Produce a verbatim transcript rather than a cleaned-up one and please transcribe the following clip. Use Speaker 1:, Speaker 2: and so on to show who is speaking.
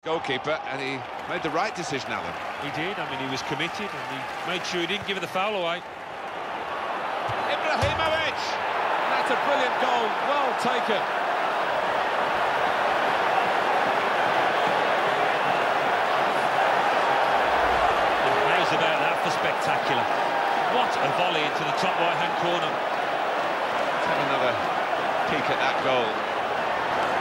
Speaker 1: goalkeeper, and he made the right decision, Alan.
Speaker 2: He did. I mean, he was committed, and he made sure he didn't give it the foul away.
Speaker 3: Ibrahimovic! That's a brilliant goal, well taken.
Speaker 2: And how's about that for spectacular? What a volley into the top right-hand corner.
Speaker 1: Let's have another peek at that goal.